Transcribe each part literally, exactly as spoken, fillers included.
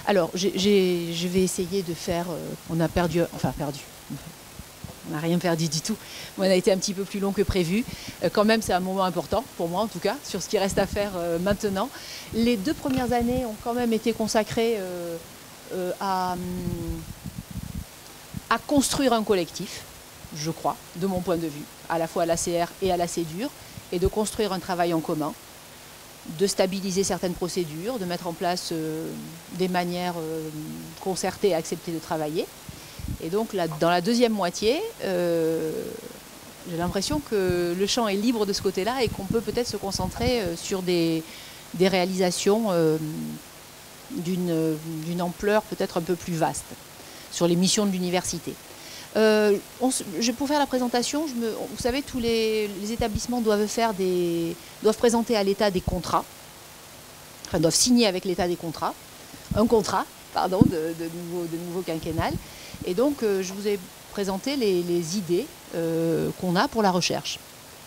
Alors, j'ai, j'ai, je vais essayer de faire... Euh, on a perdu... Enfin, perdu. On n'a rien perdu du tout. On a été un petit peu plus long que prévu. Euh, quand même, c'est un moment important, pour moi en tout cas, sur ce qui reste à faire euh, maintenant. Les deux premières années ont quand même été consacrées euh, euh, à, à construire un collectif, je crois, de mon point de vue, à la fois à l'A C R et à la CEDUR, et de construire un travail en commun, de stabiliser certaines procédures, de mettre en place euh, des manières euh, concertées et acceptées de travailler. Et donc là, dans la deuxième moitié, euh, j'ai l'impression que le champ est libre de ce côté-là et qu'on peut peut-être se concentrer euh, sur des, des réalisations euh, d'une, d'une ampleur peut-être un peu plus vaste, sur les missions de l'université. Euh, on, je, pour faire la présentation, je me, vous savez, tous les, les établissements doivent, faire des, doivent présenter à l'État des contrats, enfin doivent signer avec l'État des contrats, un contrat, pardon, de, de, nouveau, de nouveau quinquennal. Et donc, euh, je vous ai présenté les, les idées euh, qu'on a pour la recherche.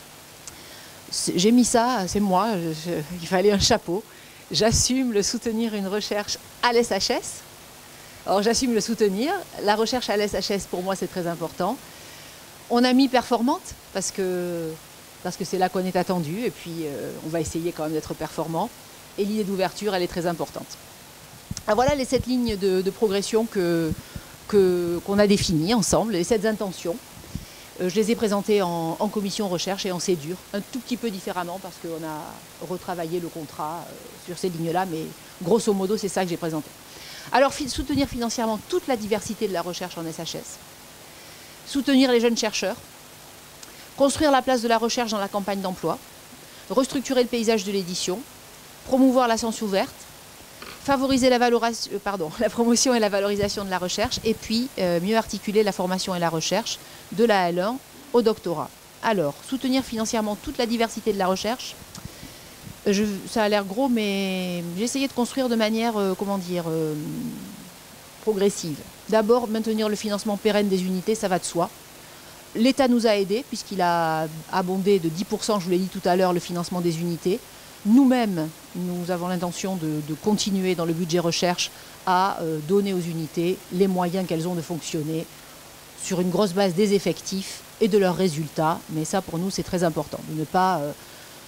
J'ai mis ça, c'est moi, je, je, il fallait un chapeau. J'assume le soutenir une recherche à l'S H S. Alors, j'assume le soutenir. La recherche à l'S H S, pour moi, c'est très important. On a mis performante, parce que parce que c'est là qu'on est attendu. Et puis, euh, on va essayer quand même d'être performant. Et l'idée d'ouverture, elle est très importante. Alors, voilà les sept lignes de, de progression que... Que, qu'on a défini ensemble, les sept intentions. Euh, je les ai présentées en, en commission recherche et en CEDUR, un tout petit peu différemment parce qu'on a retravaillé le contrat euh, sur ces lignes-là, mais grosso modo, c'est ça que j'ai présenté. Alors, fi- soutenir financièrement toute la diversité de la recherche en S H S, soutenir les jeunes chercheurs, construire la place de la recherche dans la campagne d'emploi, restructurer le paysage de l'édition, promouvoir la science ouverte, favoriser la, euh, pardon, la promotion et la valorisation de la recherche, et puis euh, mieux articuler la formation et la recherche de la L un au doctorat. Alors, soutenir financièrement toute la diversité de la recherche, je, ça a l'air gros, mais j'ai essayé de construire de manière, euh, comment dire, euh, progressive. D'abord, maintenir le financement pérenne des unités, ça va de soi. L'État nous a aidés, puisqu'il a abondé de dix pour cent, je vous l'ai dit tout à l'heure, le financement des unités. Nous-mêmes, nous avons l'intention de, de continuer dans le budget recherche à euh, donner aux unités les moyens qu'elles ont de fonctionner sur une grosse base des effectifs et de leurs résultats. Mais ça, pour nous, c'est très important, de ne pas euh,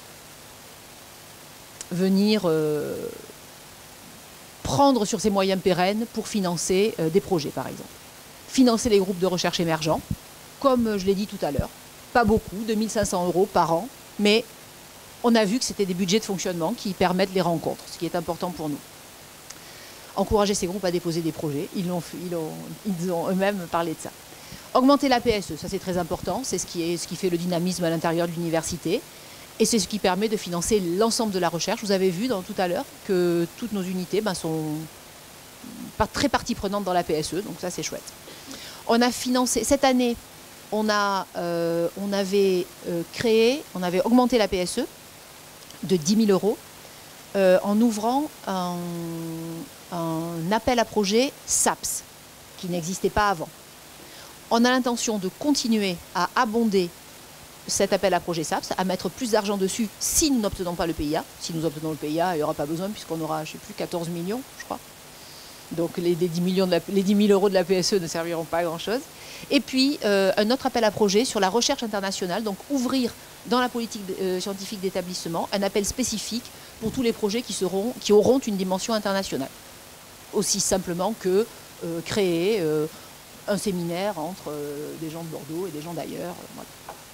venir euh, prendre sur ces moyens pérennes pour financer euh, des projets, par exemple. Financer les groupes de recherche émergents, comme je l'ai dit tout à l'heure. Pas beaucoup, deux mille cinq cents euros par an, mais on a vu que c'était des budgets de fonctionnement qui permettent les rencontres, ce qui est important pour nous. Encourager ces groupes à déposer des projets, ils ont, ils ont, ils ont eux-mêmes parlé de ça. Augmenter la P S E, ça c'est très important, c'est ce qui, est, ce qui fait le dynamisme à l'intérieur de l'université, et c'est ce qui permet de financer l'ensemble de la recherche. Vous avez vu dans, tout à l'heure que toutes nos unités ben, sont pas très partie prenante dans la P S E, donc ça c'est chouette. On a financé, cette année, on, a, euh, on avait euh, créé, on avait augmenté la P S E, de dix mille euros euh, en ouvrant un, un appel à projet S A P S qui n'existait pas avant. On a l'intention de continuer à abonder cet appel à projet S A P S, à mettre plus d'argent dessus si nous n'obtenons pas le P I A. Si nous obtenons le P I A, il n'y aura pas besoin puisqu'on aura, je ne sais plus, quatorze millions, je crois. Donc les, les, dix millions de la, les dix mille euros de la P S E ne serviront pas à grand-chose. Et puis euh, un autre appel à projet sur la recherche internationale, donc ouvrir dans la politique euh, scientifique d'établissement un appel spécifique pour tous les projets qui, seront, qui auront une dimension internationale. Aussi simplement que euh, créer euh, un séminaire entre euh, des gens de Bordeaux et des gens d'ailleurs. Euh, voilà.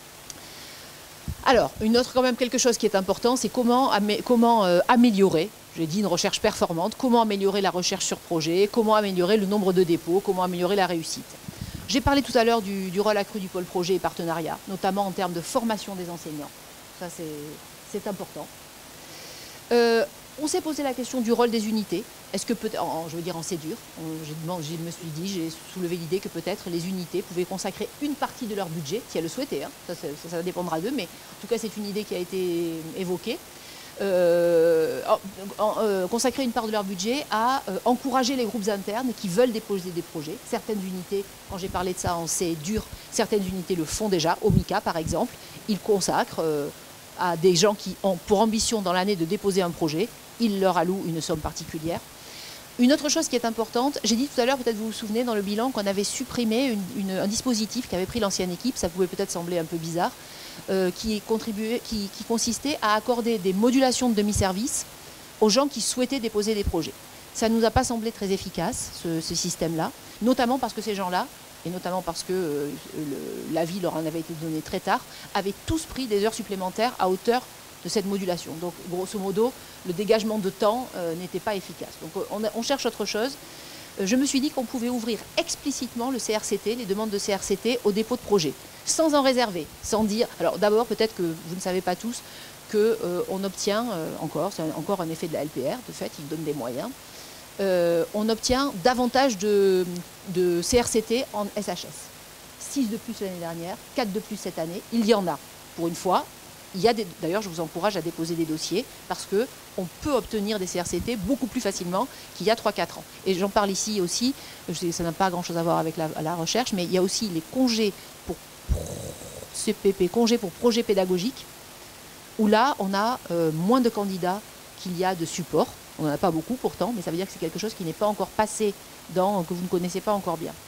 Alors, une autre quand même quelque chose qui est important, c'est comment, amé comment euh, améliorer, j'ai dit une recherche performante, comment améliorer la recherche sur projet, comment améliorer le nombre de dépôts, comment améliorer la réussite. J'ai parlé tout à l'heure du, du rôle accru du pôle projet et partenariat, notamment en termes de formation des enseignants. Ça, c'est important. Euh, on s'est posé la question du rôle des unités. Est-ce que peut-être, je veux dire en CEDUR, je me suis dit, j'ai soulevé l'idée que peut-être les unités pouvaient consacrer une partie de leur budget, si elles le souhaitaient, hein, ça, ça, ça dépendra d'eux, mais en tout cas c'est une idée qui a été évoquée. Euh, euh, consacrer une part de leur budget à euh, encourager les groupes internes qui veulent déposer des projets. Certaines unités, quand j'ai parlé de ça en CEDUR, certaines unités le font déjà, au MICA par exemple, ils consacrent euh, à des gens qui ont pour ambition dans l'année de déposer un projet, ils leur allouent une somme particulière. Une autre chose qui est importante, j'ai dit tout à l'heure, peut-être vous vous souvenez, dans le bilan, qu'on avait supprimé une, une, un dispositif qu'avait pris l'ancienne équipe, ça pouvait peut-être sembler un peu bizarre, euh, qui, contribuait, qui, qui consistait à accorder des modulations de demi-service aux gens qui souhaitaient déposer des projets. Ça ne nous a pas semblé très efficace, ce, ce système-là, notamment parce que ces gens-là, et notamment parce que euh, l'avis leur en avait été donné très tard, avaient tous pris des heures supplémentaires à hauteur de cette modulation. Donc, grosso modo, le dégagement de temps euh, n'était pas efficace. Donc, on, on cherche autre chose. Euh, je me suis dit qu'on pouvait ouvrir explicitement le C R C T, les demandes de C R C T, au dépôt de projet, sans en réserver, sans dire... Alors, d'abord, peut-être que vous ne savez pas tous qu'on euh, obtient, euh, encore, c'est encore un effet de la L P R, de fait, il donne des moyens, euh, on obtient davantage de, de C R C T en S H S. six de plus l'année dernière, quatre de plus cette année, il y en a, pour une fois. D'ailleurs, je vous encourage à déposer des dossiers parce qu'on peut obtenir des C R C T beaucoup plus facilement qu'il y a trois quatre ans. Et j'en parle ici aussi, je sais, ça n'a pas grand-chose à voir avec la, la recherche, mais il y a aussi les congés pour C P P, congés pour projet pédagogique, où là, on a euh, moins de candidats qu'il y a de supports. On n'en a pas beaucoup pourtant, mais ça veut dire que c'est quelque chose qui n'est pas encore passé, dans, que vous ne connaissez pas encore bien.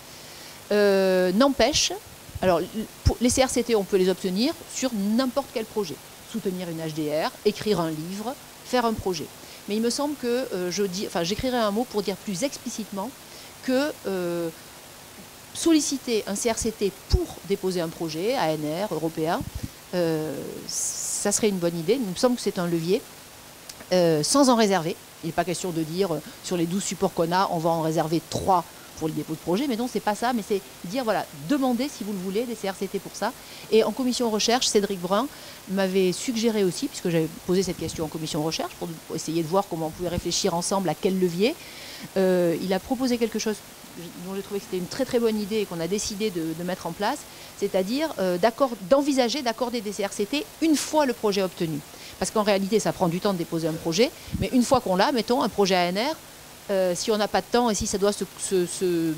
Euh, N'empêche... Alors, pour les C R C T, on peut les obtenir sur n'importe quel projet. Soutenir une H D R, écrire un livre, faire un projet. Mais il me semble que euh, je dis, enfin, j'écrirai un mot pour dire plus explicitement que euh, solliciter un C R C T pour déposer un projet, A N R, européen, euh, ça serait une bonne idée. Il me semble que c'est un levier, euh, sans en réserver. Il n'est pas question de dire, euh, sur les douze supports qu'on a, on va en réserver trois pour le dépôt de projet, mais non, c'est pas ça, mais c'est dire, voilà, demandez si vous le voulez, des C R C T pour ça. Et en commission recherche, Cédric Brun m'avait suggéré aussi, puisque j'avais posé cette question en commission recherche, pour, pour essayer de voir comment on pouvait réfléchir ensemble à quel levier, euh, il a proposé quelque chose dont j'ai trouvé que c'était une très très bonne idée et qu'on a décidé de, de mettre en place, c'est-à-dire euh, d'envisager d'accorder des C R C T une fois le projet obtenu. Parce qu'en réalité, ça prend du temps de déposer un projet, mais une fois qu'on l'a, mettons, un projet A N R, Euh, si on n'a pas de temps et si ça doit se, se, se,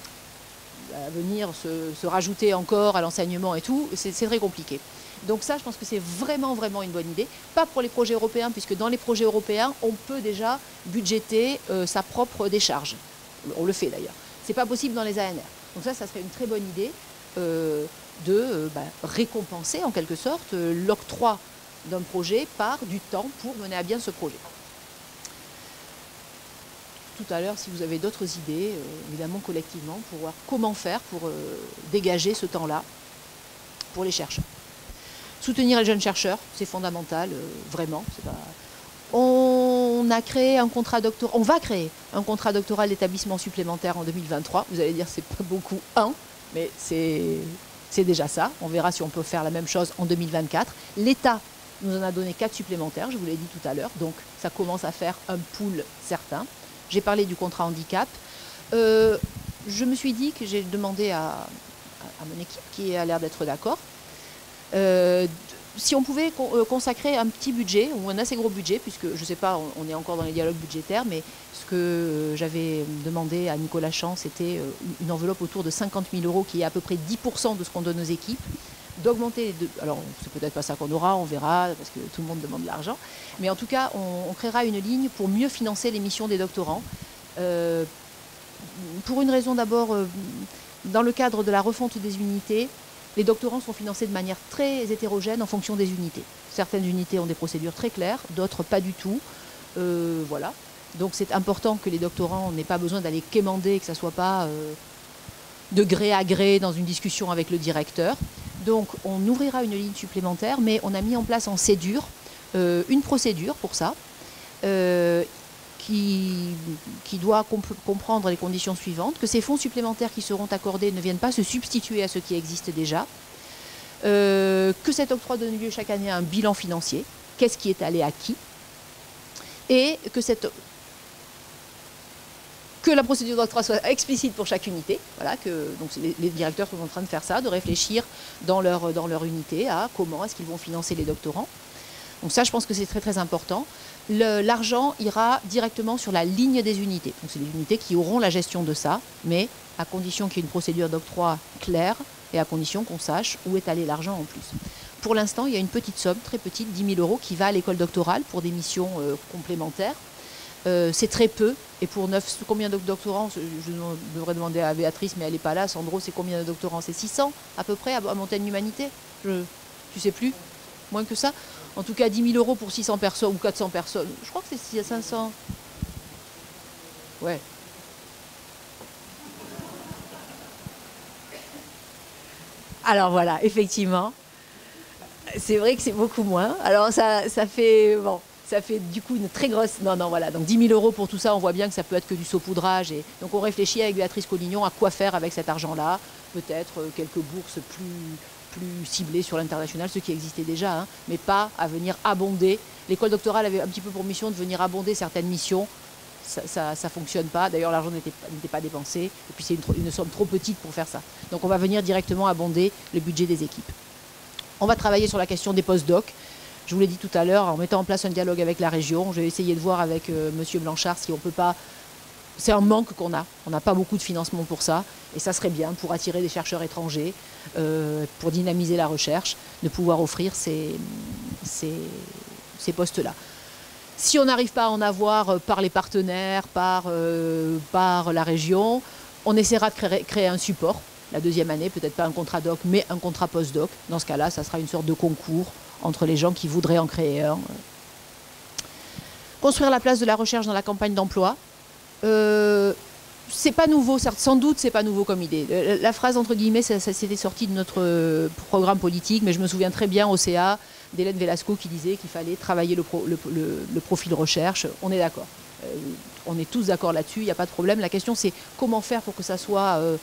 à venir se, se rajouter encore à l'enseignement et tout, c'est très compliqué. Donc ça, je pense que c'est vraiment, vraiment une bonne idée. Pas pour les projets européens, puisque dans les projets européens, on peut déjà budgéter euh, sa propre décharge. On le fait d'ailleurs. Ce n'est pas possible dans les A N R. Donc ça, ça serait une très bonne idée euh, de euh, bah, récompenser en quelque sorte euh, l'octroi d'un projet par du temps pour mener à bien ce projet. Tout à l'heure, si vous avez d'autres idées, euh, évidemment collectivement, pour voir comment faire pour euh, dégager ce temps-là pour les chercheurs. Soutenir les jeunes chercheurs, c'est fondamental, euh, vraiment. Pas... On a créé un contrat doctoral, on va créer un contrat doctoral d'établissement supplémentaire en deux mille vingt-trois. Vous allez dire c'est pas beaucoup, un, mais c'est déjà ça. On verra si on peut faire la même chose en deux mille vingt-quatre. L'État nous en a donné quatre supplémentaires, je vous l'ai dit tout à l'heure, donc ça commence à faire un pool certain. J'ai parlé du contrat handicap. Euh, je me suis dit que j'ai demandé à, à mon équipe, qui a l'air d'être d'accord, euh, si on pouvait consacrer un petit budget, ou un assez gros budget, puisque je ne sais pas, on est encore dans les dialogues budgétaires, mais ce que j'avais demandé à Nicolas Champ, c'était une enveloppe autour de cinquante mille euros, qui est à peu près dix pour cent de ce qu'on donne aux équipes, d'augmenter, alors c'est peut-être pas ça qu'on aura, on verra, parce que tout le monde demande de l'argent, mais en tout cas, on, on créera une ligne pour mieux financer les missions des doctorants. Euh, pour une raison d'abord, euh, dans le cadre de la refonte des unités, les doctorants sont financés de manière très hétérogène en fonction des unités. Certaines unités ont des procédures très claires, d'autres pas du tout. Euh, voilà. Donc c'est important que les doctorants n'aient pas besoin d'aller quémander, que ça ne soit pas euh, de gré à gré dans une discussion avec le directeur. Donc on ouvrira une ligne supplémentaire, mais on a mis en place en CEDUR euh, une procédure pour ça, euh, qui, qui doit comp comprendre les conditions suivantes, que ces fonds supplémentaires qui seront accordés ne viennent pas se substituer à ceux qui existent déjà, euh, que cet octroi donne lieu chaque année à un bilan financier, qu'est-ce qui est allé à qui, et que cette... que la procédure d'octroi soit explicite pour chaque unité. Voilà, que, donc les, les directeurs sont en train de faire ça, de réfléchir dans leur, dans leur unité à comment est-ce qu'ils vont financer les doctorants. Donc ça, je pense que c'est très très important. L'argent ira directement sur la ligne des unités. Donc c'est les unités qui auront la gestion de ça, mais à condition qu'il y ait une procédure d'octroi claire et à condition qu'on sache où est allé l'argent en plus. Pour l'instant, il y a une petite somme, très petite, dix mille euros, qui va à l'école doctorale pour des missions euh, complémentaires. Euh, c'est très peu. Et pour neuf, combien de doctorants? Je, je devrais demander à Béatrice, mais elle n'est pas là. Sandro, c'est combien de doctorants? C'est six cents à peu près à, à Montaigne Humanité. Je, tu sais plus? Moins que ça? En tout cas, dix mille euros pour six cents personnes ou quatre cents personnes. Je crois que c'est cinq cents. Ouais. Alors voilà, effectivement. C'est vrai que c'est beaucoup moins. Alors ça, ça fait... Bon. Ça fait du coup une très grosse... Non, non, voilà. Donc dix mille euros pour tout ça, on voit bien que ça peut être que du saupoudrage. Et... Donc on réfléchit avec Béatrice Collignon à quoi faire avec cet argent-là. Peut-être quelques bourses plus, plus ciblées sur l'international, ce qui existait déjà, hein, mais pas à venir abonder. L'école doctorale avait un petit peu pour mission de venir abonder certaines missions. Ça ne fonctionne pas. D'ailleurs, l'argent n'était pas dépensé. Et puis c'est une, une somme trop petite pour faire ça. Donc on va venir directement abonder le budget des équipes. On va travailler sur la question des post-docs. Je vous l'ai dit tout à l'heure, en mettant en place un dialogue avec la région. Je vais essayer de voir avec euh, M. Blanchard si on peut pas... C'est un manque qu'on a. On n'a pas beaucoup de financement pour ça. Et ça serait bien pour attirer des chercheurs étrangers, euh, pour dynamiser la recherche, de pouvoir offrir ces, ces, ces postes-là. Si on n'arrive pas à en avoir par les partenaires, par, euh, par la région, on essaiera de créer, créer un support. La deuxième année, peut-être pas un contrat doc, mais un contrat post-doc. Dans ce cas-là, ça sera une sorte de concours entre les gens qui voudraient en créer un. Construire la place de la recherche dans la campagne d'emploi. Euh, c'est pas nouveau, sans doute c'est pas nouveau comme idée. La phrase entre guillemets, ça, ça c'était sorti de notre programme politique, mais je me souviens très bien au C A d'Hélène Velasco qui disait qu'il fallait travailler le, pro, le, le, le profil recherche. On est d'accord. Euh, on est tous d'accord là-dessus, il n'y a pas de problème. La question c'est comment faire pour que ça soit... Euh,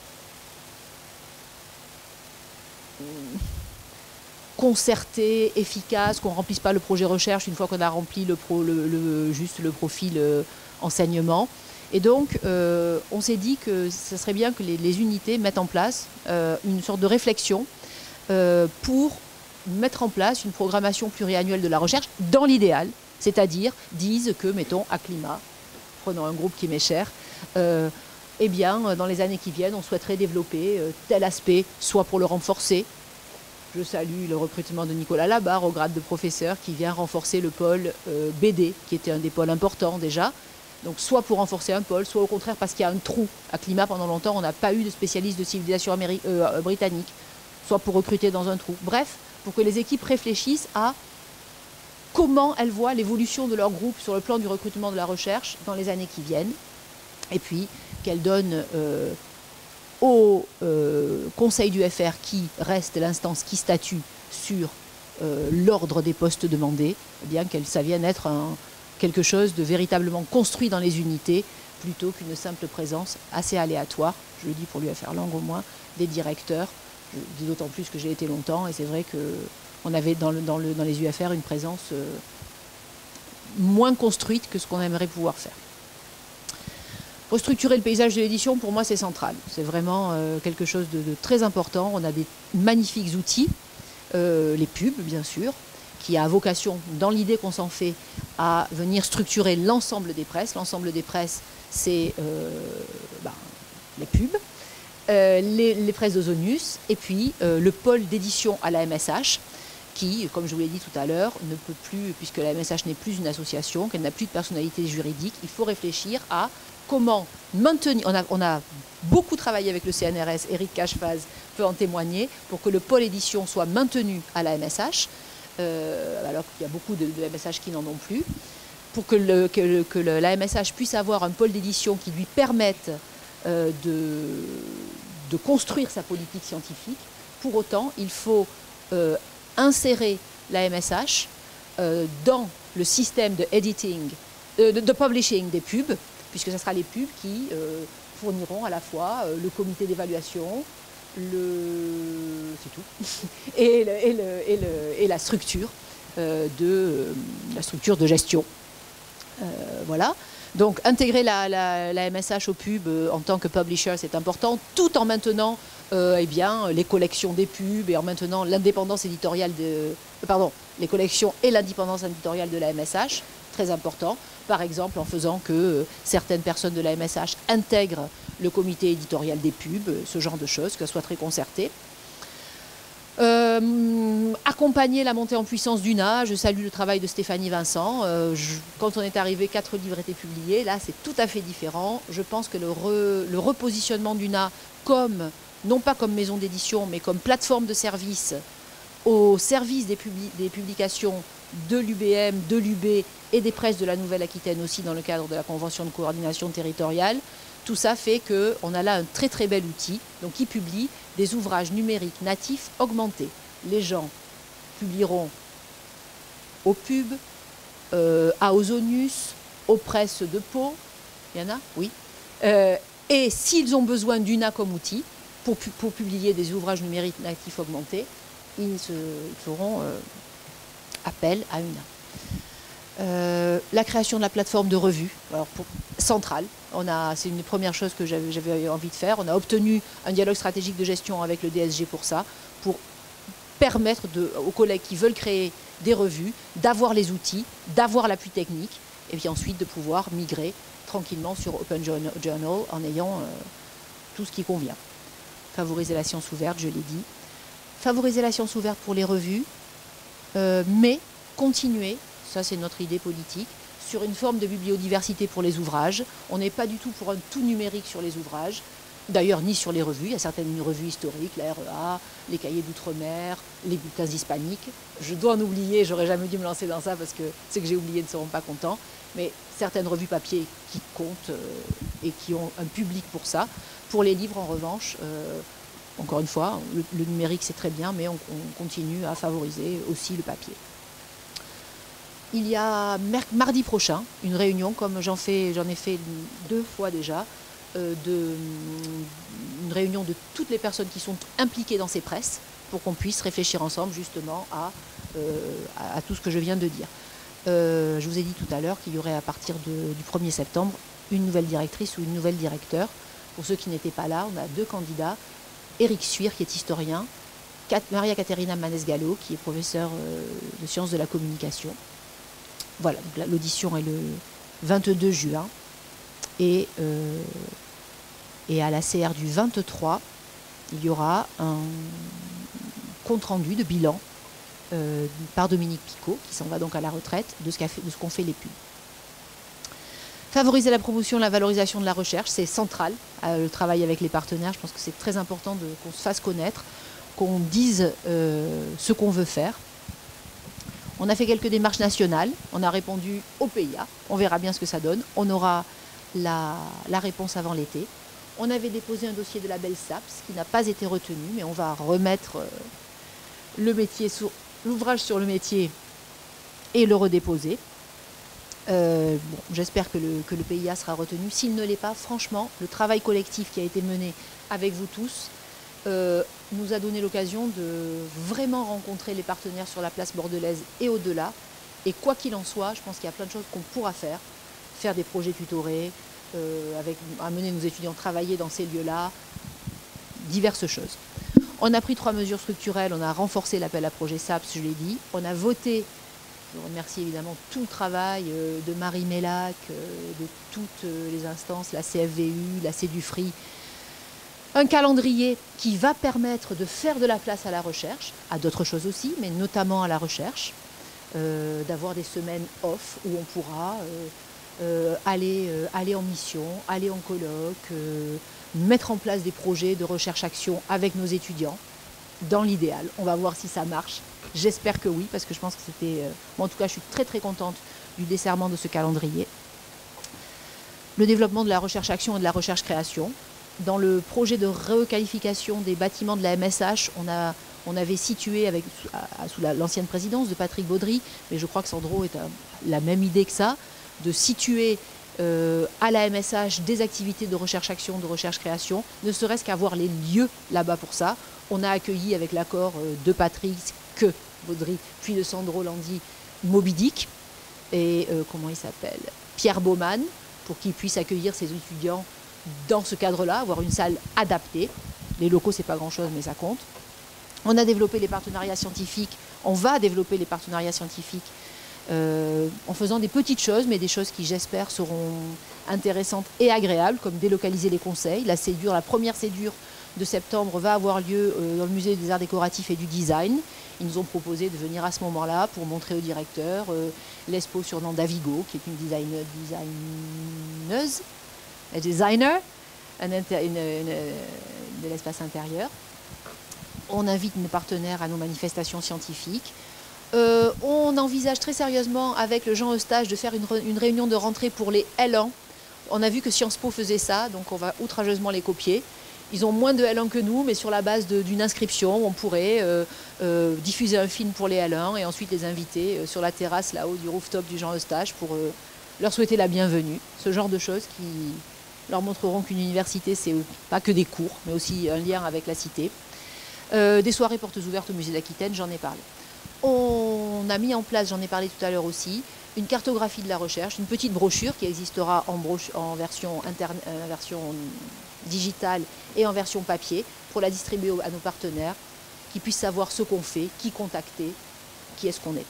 concerté, efficace, qu'on ne remplisse pas le projet recherche une fois qu'on a rempli le pro, le, le, juste le profil euh, enseignement. Et donc, euh, on s'est dit que ce serait bien que les, les unités mettent en place euh, une sorte de réflexion euh, pour mettre en place une programmation pluriannuelle de la recherche dans l'idéal, c'est-à-dire disent que, mettons, à Climat, prenons un groupe qui m'est cher, euh, eh bien, dans les années qui viennent, on souhaiterait développer euh, tel aspect, soit pour le renforcer. Je salue le recrutement de Nicolas Labarre au grade de professeur qui vient renforcer le pôle euh, B D, qui était un des pôles importants déjà. Donc soit pour renforcer un pôle, soit au contraire parce qu'il y a un trou. À Climat, pendant longtemps, on n'a pas eu de spécialistes de civilisation euh, britannique, soit pour recruter dans un trou. Bref, pour que les équipes réfléchissent à comment elles voient l'évolution de leur groupe sur le plan du recrutement de la recherche dans les années qui viennent. Et puis qu'elles donnent... Euh, au euh, Conseil du F R, qui reste l'instance qui statue sur euh, l'ordre des postes demandés, eh bien que ça vienne être un, quelque chose de véritablement construit dans les unités, plutôt qu'une simple présence assez aléatoire, je le dis pour l'U F R Langue au moins, des directeurs. Je dis d'autant plus que j'ai été longtemps, et c'est vrai qu'on avait dans, le, dans, le, dans les U F R une présence euh, moins construite que ce qu'on aimerait pouvoir faire. Restructurer le paysage de l'édition, pour moi, c'est central. C'est vraiment euh, quelque chose de, de très important. On a des magnifiques outils, euh, les pubs, bien sûr, qui a vocation, dans l'idée qu'on s'en fait, à venir structurer l'ensemble des presses. L'ensemble des presses, c'est euh, bah, les pubs, euh, les, les presses d'Ozonius, et puis euh, le pôle d'édition à la M S H, qui, comme je vous l'ai dit tout à l'heure, ne peut plus, puisque la M S H n'est plus une association, qu'elle n'a plus de personnalité juridique, il faut réfléchir à comment maintenir, on a, on a beaucoup travaillé avec le C N R S, Eric Cachefaz peut en témoigner, pour que le pôle édition soit maintenu à la M S H, euh, alors qu'il y a beaucoup de, de M S H qui n'en ont plus, pour que, le, que, le, que le, la M S H puisse avoir un pôle d'édition qui lui permette euh, de, de construire sa politique scientifique. Pour autant, il faut euh, insérer la M S H euh, dans le système de editing, euh, de, de publishing des pubs, puisque ce sera les pubs qui euh, fourniront à la fois euh, le comité d'évaluation, le... c'est tout, et, le, et, le, et, le, et la structure euh, de euh, la structure de gestion. Euh, voilà. Donc intégrer la, la, la M S H aux pubs euh, en tant que publisher, c'est important, tout en maintenant euh, eh bien, les collections des pubs et en maintenant l'indépendance éditoriale de... Euh, pardon, les collections et l'indépendance éditoriale de la M S H, très important. Par exemple, en faisant que euh, certaines personnes de la M S H intègrent le comité éditorial des pubs, ce genre de choses, que ce soit très concerté. Euh, Euh, accompagner la montée en puissance d'U N A, je salue le travail de Stéphanie Vincent. Euh, je, quand on est arrivé, quatre livres étaient publiés. Là, c'est tout à fait différent. Je pense que le, re, le repositionnement d'U N A comme, non pas comme maison d'édition, mais comme plateforme de service au service des, publi des publications de l'U B M, de l'U B et des presses de la Nouvelle-Aquitaine aussi dans le cadre de la convention de coordination territoriale. Tout ça fait qu'on a là un très très bel outil donc, qui publie des ouvrages numériques natifs augmentés. Les gens publieront au Pub, euh, à Ozonius, aux presses de Pau, il y en a, oui. Euh, et s'ils ont besoin d'U N A comme outil pour, pour publier des ouvrages numériques natifs augmentés, ils, se, ils feront euh, appel à U N A. Euh, la création de la plateforme de revue, alors pour, centrale. C'est une des premières choses que j'avais envie de faire. On a obtenu un dialogue stratégique de gestion avec le D S G pour ça, pour permettre de, aux collègues qui veulent créer des revues d'avoir les outils, d'avoir l'appui technique, et puis ensuite de pouvoir migrer tranquillement sur Open Journal en ayant euh, tout ce qui convient. Favoriser la science ouverte, je l'ai dit. Favoriser la science ouverte pour les revues, euh, mais continuer, ça c'est notre idée politique, sur une forme de bibliodiversité pour les ouvrages. On n'est pas du tout pour un tout numérique sur les ouvrages, d'ailleurs ni sur les revues. Il y a certaines revues historiques, la R E A, les cahiers d'outre-mer, les bulletins hispaniques. Je dois en oublier, j'aurais jamais dû me lancer dans ça parce que ceux que j'ai oubliés ne seront pas contents. Mais certaines revues papier qui comptent euh, et qui ont un public pour ça. Pour les livres, en revanche, euh, encore une fois, le, le numérique c'est très bien, mais on, on continue à favoriser aussi le papier. Il y a mardi prochain une réunion, comme j'en fais, j'en ai fait deux fois déjà, euh, de, une réunion de toutes les personnes qui sont impliquées dans ces presses pour qu'on puisse réfléchir ensemble justement à, euh, à, à tout ce que je viens de dire. Euh, je vous ai dit tout à l'heure qu'il y aurait à partir de, du premier septembre une nouvelle directrice ou une nouvelle directeur. Pour ceux qui n'étaient pas là, on a deux candidats. Éric Suire, qui est historien, Maria Caterina Manes-Gallo, qui est professeure euh, de sciences de la communication. Voilà, l'audition est le vingt-deux juin et, euh, et à la C R du vingt-trois, il y aura un compte-rendu de bilan euh, par Dominique Picot, qui s'en va donc à la retraite, de ce qu'a fait, de ce qu'ont fait les pubs. Favoriser la promotion et la valorisation de la recherche, c'est central, euh, le travail avec les partenaires. Je pense que c'est très important qu'on se fasse connaître, qu'on dise euh, ce qu'on veut faire. On a fait quelques démarches nationales, on a répondu au P I A, on verra bien ce que ça donne. On aura la, la réponse avant l'été. On avait déposé un dossier de label S A P S qui n'a pas été retenu, mais on va remettre euh, le métier sur l'ouvrage sur le métier et le redéposer. Euh, bon, j'espère que le, que le P I A sera retenu. S'il ne l'est pas, franchement, le travail collectif qui a été mené avec vous tous euh, nous a donné l'occasion de vraiment rencontrer les partenaires sur la place bordelaise et au-delà. Et quoi qu'il en soit, je pense qu'il y a plein de choses qu'on pourra faire. Faire des projets tutorés, euh, avec, amener nos étudiants travailler dans ces lieux-là, diverses choses. On a pris trois mesures structurelles, on a renforcé l'appel à projet S A P S, je l'ai dit. On a voté, je remercie évidemment tout le travail euh, de Marie Mélac, euh, de toutes les instances, la C F V U, la CEDUFRI, un calendrier qui va permettre de faire de la place à la recherche, à d'autres choses aussi, mais notamment à la recherche, euh, d'avoir des semaines off où on pourra euh, euh, aller, euh, aller en mission, aller en colloque, euh, mettre en place des projets de recherche-action avec nos étudiants, dans l'idéal. On va voir si ça marche. J'espère que oui, parce que je pense que c'était... Euh, bon, en tout cas, je suis très très contente du desserrement de ce calendrier. Le développement de la recherche-action et de la recherche-création. Dans le projet de requalification des bâtiments de la M S H, on, a, on avait situé, avec, sous l'ancienne présidence de Patrick Baudry, mais je crois que Sandro est à la même idée que ça, de situer euh, à la M S H des activités de recherche-action, de recherche-création, ne serait-ce qu'avoir les lieux là-bas pour ça. On a accueilli, avec l'accord de Patrick, que Baudry, puis de Sandro Landi, Moby Dick, et euh, comment il s'appelle, Pierre Baumann, pour qu'il puisse accueillir ses étudiants dans ce cadre-là, avoir une salle adaptée. Les locaux, c'est pas grand-chose, mais ça compte. On a développé les partenariats scientifiques, on va développer les partenariats scientifiques euh, en faisant des petites choses, mais des choses qui, j'espère, seront intéressantes et agréables, comme délocaliser les conseils. La Cédure, la première Cédure de septembre va avoir lieu euh, dans le musée des arts décoratifs et du design. Ils nous ont proposé de venir à ce moment-là pour montrer au directeur euh, l'expo sur Nanda Vigo, qui est une designer, designeuse, un designer un inter, une, une, de l'espace intérieur. On invite nos partenaires à nos manifestations scientifiques. Euh, on envisage très sérieusement avec le Jean Eustache de faire une, une réunion de rentrée pour les L un. On a vu que Sciences Po faisait ça, donc on va outrageusement les copier. Ils ont moins de L un que nous, mais sur la base d'une inscription, on pourrait euh, euh, diffuser un film pour les L un et ensuite les inviter euh, sur la terrasse là-haut du rooftop du Jean Eustache pour euh, leur souhaiter la bienvenue. Ce genre de choses qui leur montreront qu'une université, c'est pas que des cours, mais aussi un lien avec la cité. Euh, des soirées portes ouvertes au musée d'Aquitaine, j'en ai parlé. On a mis en place, j'en ai parlé tout à l'heure aussi, une cartographie de la recherche, une petite brochure qui existera en, en version, interne, euh, version digitale et en version papier pour la distribuer à nos partenaires, qui puissent savoir ce qu'on fait, qui contacter, qui est-ce qu'on est.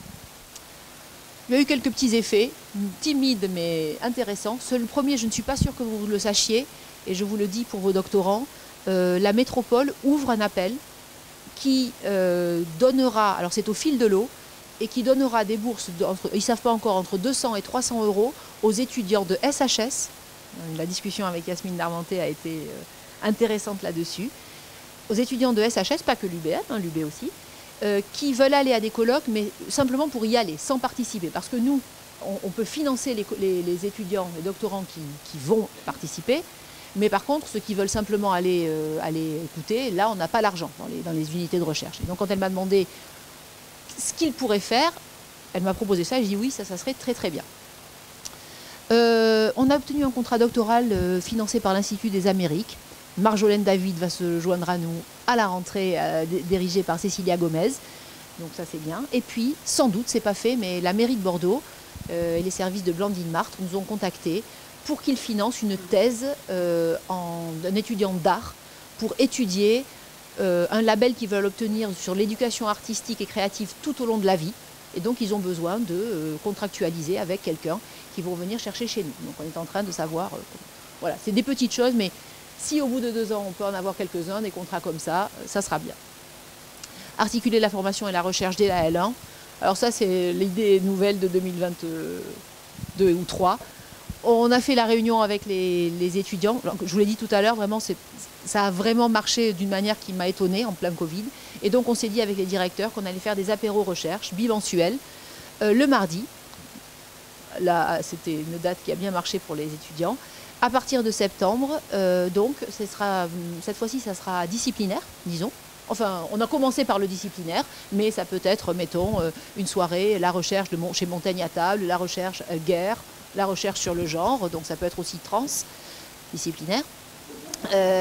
Il y a eu quelques petits effets, timides mais intéressants. Le premier, je ne suis pas sûre que vous le sachiez, et je vous le dis pour vos doctorants, euh, la métropole ouvre un appel qui euh, donnera, alors c'est au fil de l'eau, et qui donnera des bourses, de, entre, ils ne savent pas encore, entre deux cents et trois cents euros aux étudiants de S H S. La discussion avec Yasmine Darmenté a été euh, intéressante là-dessus. Aux étudiants de S H S, pas que l'U B M, hein, l'U B aussi, euh, qui veulent aller à des colloques, mais simplement pour y aller, sans participer. Parce que nous, on, on peut financer les, les, les étudiants, les doctorants qui, qui vont participer, mais par contre, ceux qui veulent simplement aller, euh, aller écouter, là, on n'a pas l'argent dans les, dans les unités de recherche. Et donc, quand elle m'a demandé ce qu'ils pourraient faire, elle m'a proposé ça, et je dis oui, ça, ça serait très très bien. Euh, on a obtenu un contrat doctoral euh, financé par l'Institut des Amériques. Marjolaine David va se joindre à nous à la rentrée, euh, dirigée par Cécilia Gomez. Donc ça c'est bien. Et puis, sans doute, c'est pas fait, mais la mairie de Bordeaux euh, et les services de Blandine Marthe nous ont contactés pour qu'ils financent une thèse euh, en, d'un étudiant d'art pour étudier euh, un label qu'ils veulent obtenir sur l'éducation artistique et créative tout au long de la vie. Et donc, ils ont besoin de euh, contractualiser avec quelqu'un qui vont venir chercher chez nous. Donc, on est en train de savoir... Euh, voilà, c'est des petites choses, mais si au bout de deux ans, on peut en avoir quelques-uns, des contrats comme ça, ça sera bien. Articuler la formation et la recherche dès la L un. Alors ça, c'est l'idée nouvelle de deux mille vingt-deux ou deux mille vingt-trois. On a fait la réunion avec les, les étudiants. Alors, je vous l'ai dit tout à l'heure, vraiment, ça a vraiment marché d'une manière qui m'a étonnée en plein Covid. Et donc, on s'est dit avec les directeurs qu'on allait faire des apéros recherche bimensuels euh, le mardi. Là, c'était une date qui a bien marché pour les étudiants. À partir de septembre, euh, donc, ce sera, cette fois-ci, ça sera disciplinaire, disons. Enfin, on a commencé par le disciplinaire, mais ça peut être, mettons, euh, une soirée, la recherche de mon, chez Montaigne à table, la recherche euh, guerre, la recherche sur le genre, donc ça peut être aussi trans, disciplinaire. Euh,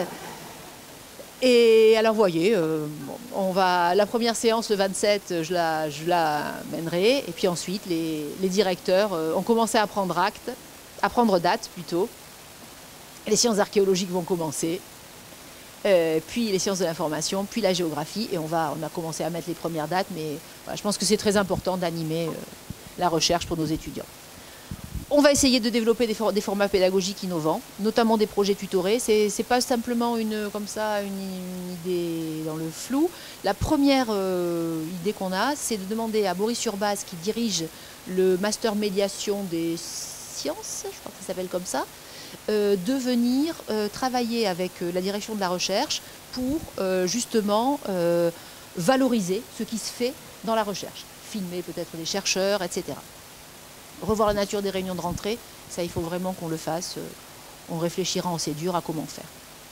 et alors, vous voyez, euh, on va, la première séance, le vingt-sept, je la, je la mènerai, et puis ensuite, les, les directeurs euh, ont commencé à prendre acte, à prendre date plutôt. Les sciences archéologiques vont commencer, euh, puis les sciences de l'information, puis la géographie, et on, va, on a commencé à mettre les premières dates, mais voilà, je pense que c'est très important d'animer euh, la recherche pour nos étudiants. On va essayer de développer des, for des formats pédagogiques innovants, notamment des projets tutorés. C'est c'est pas simplement une, comme ça, une, une idée dans le flou. La première euh, idée qu'on a, c'est de demander à Boris Urbaz, qui dirige le master médiation des sciences, je crois que ça s'appelle comme ça, euh, de venir euh, travailler avec euh, la direction de la recherche pour euh, justement euh, valoriser ce qui se fait dans la recherche, filmer peut-être les chercheurs, et cetera. Revoir la nature des réunions de rentrée, ça il faut vraiment qu'on le fasse. On réfléchira en cédure à comment faire.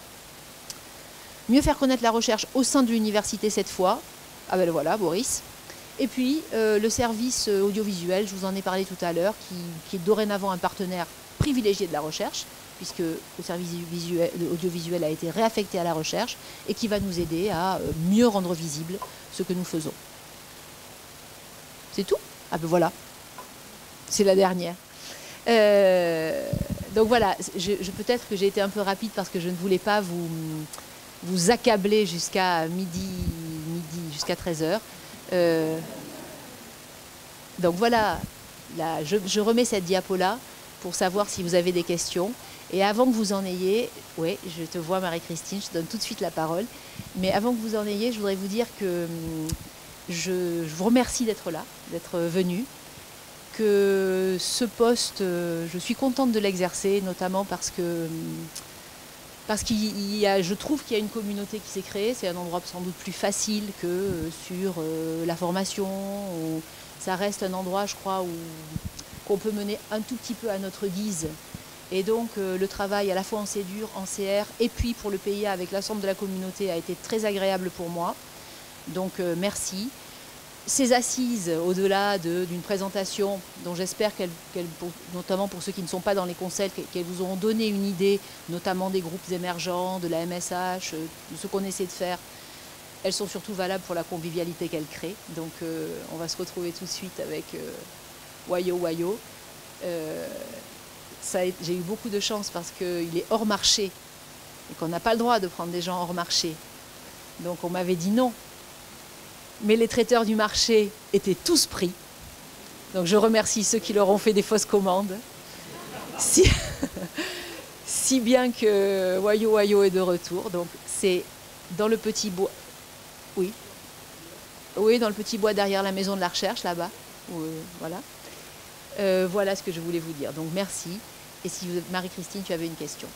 Mieux faire connaître la recherche au sein de l'université cette fois. Ah ben voilà, Boris. Et puis euh, le service audiovisuel, je vous en ai parlé tout à l'heure, qui, qui est dorénavant un partenaire privilégié de la recherche, puisque le service visuel, audiovisuel a été réaffecté à la recherche et qui va nous aider à mieux rendre visible ce que nous faisons. C'est tout? Ah ben voilà. C'est la dernière. Euh, donc voilà, je, je, peut-être que j'ai été un peu rapide parce que je ne voulais pas vous, vous accabler jusqu'à midi, midi jusqu'à treize heures. Euh, donc voilà, là, je, je remets cette diapo-là pour savoir si vous avez des questions. Et avant que vous en ayez, oui, je te vois Marie-Christine, je te donne tout de suite la parole, mais avant que vous en ayez, je voudrais vous dire que je, je vous remercie d'être là, d'être venu, que ce poste, je suis contente de l'exercer, notamment parce que parce qu'il y a, je trouve qu'il y a une communauté qui s'est créée, c'est un endroit sans doute plus facile que sur la formation, où ça reste un endroit, je crois, où qu'on peut mener un tout petit peu à notre guise. Et donc euh, le travail à la fois en Cédur, en C R et puis pour le P I A avec l'ensemble de la communauté a été très agréable pour moi. Donc euh, merci. Ces assises, au-delà d'une présentation dont j'espère qu'elle, qu'elle, notamment pour ceux qui ne sont pas dans les conseils, qu'elles vous auront donné une idée, notamment des groupes émergents, de la M S H, de ce qu'on essaie de faire, elles sont surtout valables pour la convivialité qu'elles créent. Donc euh, on va se retrouver tout de suite avec euh, Wayo Wayo. Euh, J'ai eu beaucoup de chance parce qu'il est hors marché et qu'on n'a pas le droit de prendre des gens hors marché. Donc on m'avait dit non. Mais les traiteurs du marché étaient tous pris. Donc je remercie ceux qui leur ont fait des fausses commandes. Si, si bien que Wayo Wayo est de retour. Donc c'est dans le petit bois. Oui. Oui, dans le petit bois derrière la maison de la recherche, là-bas. Euh, voilà. Euh, voilà ce que je voulais vous dire. Donc merci. Et si vous, Marie-Christine, tu avais une question.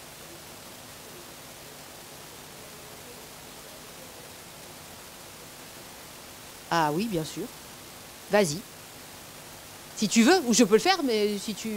Ah oui, bien sûr. Vas-y. Si tu veux, ou je peux le faire, mais si tu...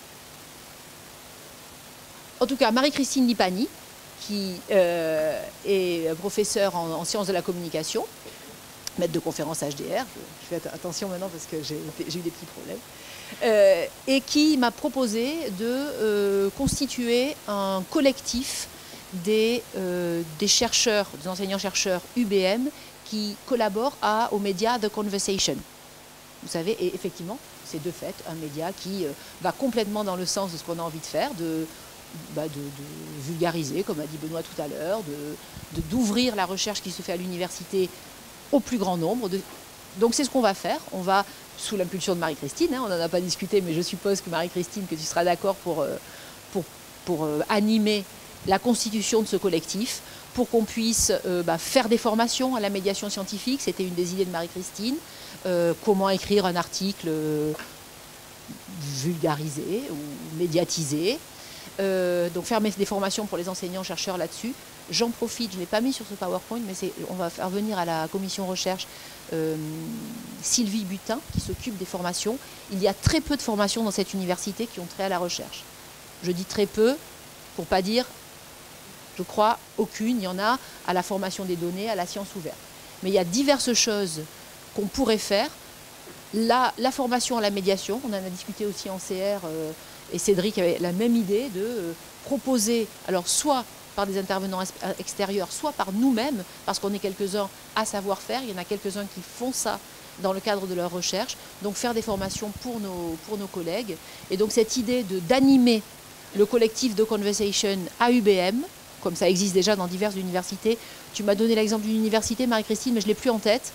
En tout cas, Marie-Christine Lipani, qui euh, est professeure en, en sciences de la communication, maître de conférence H D R, je, je fais attention maintenant parce que j'ai eu des petits problèmes, euh, et qui m'a proposé de euh, constituer un collectif des, euh, des chercheurs, des enseignants-chercheurs U B M qui collaborent à, aux médias The Conversation. Vous savez, et effectivement, c'est de fait un média qui euh, va complètement dans le sens de ce qu'on a envie de faire, de, bah, de, de vulgariser, comme a dit Benoît tout à l'heure, d'ouvrir de, la recherche qui se fait à l'université au plus grand nombre. De... Donc c'est ce qu'on va faire. On va, sous l'impulsion de Marie-Christine, hein, on n'en a pas discuté, mais je suppose que Marie-Christine, que tu seras d'accord pour, euh, pour, pour euh, animer la constitution de ce collectif, pour qu'on puisse euh, bah, faire des formations à la médiation scientifique. C'était une des idées de Marie-Christine. Euh, comment écrire un article euh, vulgarisé ou médiatisé. Euh, donc faire des formations pour les enseignants-chercheurs là-dessus. J'en profite, je ne l'ai pas mis sur ce PowerPoint, mais on va faire venir à la commission recherche euh, Sylvie Butin, qui s'occupe des formations. Il y a très peu de formations dans cette université qui ont trait à la recherche. Je dis très peu, pour ne pas dire, je crois, aucune. Il y en a à la formation des données, à la science ouverte. Mais il y a diverses choses qu'on pourrait faire. La, la formation à la médiation, on en a discuté aussi en C R, euh, et Cédric avait la même idée de euh, proposer, alors soit par des intervenants extérieurs, soit par nous-mêmes, parce qu'on est quelques-uns à savoir faire, il y en a quelques-uns qui font ça dans le cadre de leur recherche, donc faire des formations pour nos, pour nos collègues. Et donc cette idée d'animer le collectif de Conversation à U B M, comme ça existe déjà dans diverses universités. Tu m'as donné l'exemple d'une université, Marie-Christine, mais je ne l'ai plus en tête.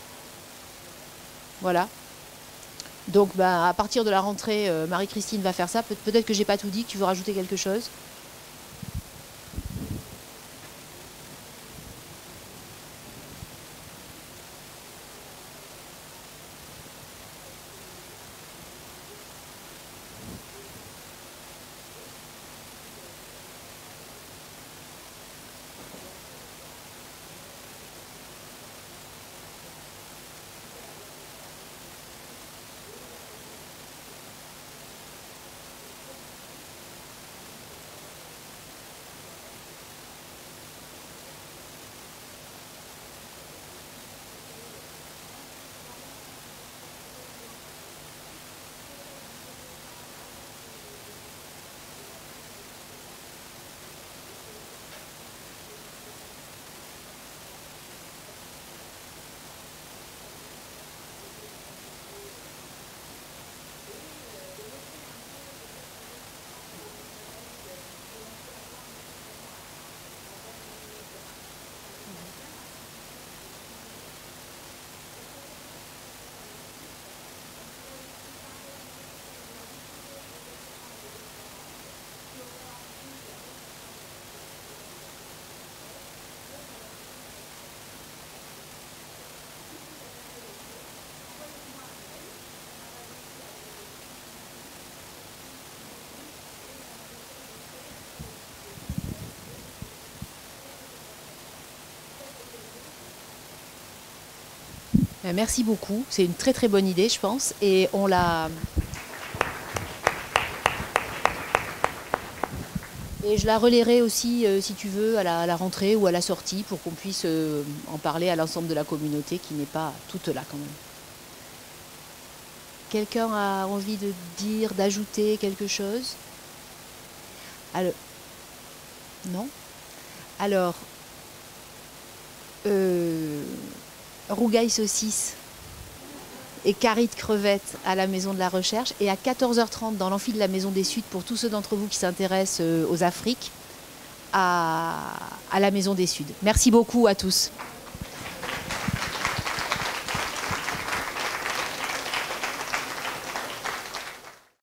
Voilà. Donc bah, à partir de la rentrée, euh, Marie-Christine va faire ça. Pe- peut-être que je n'ai pas tout dit, que tu veux rajouter quelque chose. Merci beaucoup, c'est une très très bonne idée je pense et on l'a... Et je la relayerai aussi, euh, si tu veux, à la, à la rentrée ou à la sortie pour qu'on puisse euh, en parler à l'ensemble de la communauté qui n'est pas toute là quand même. Quelqu'un a envie de dire, d'ajouter quelque chose? Alors, non? Alors, euh, rougail saucisse et carie de crevettes à la Maison de la Recherche et à quatorze heures trente dans l'amphi de la Maison des Sudes pour tous ceux d'entre vous qui s'intéressent aux Afriques à, à la Maison des Sudes. Merci beaucoup à tous.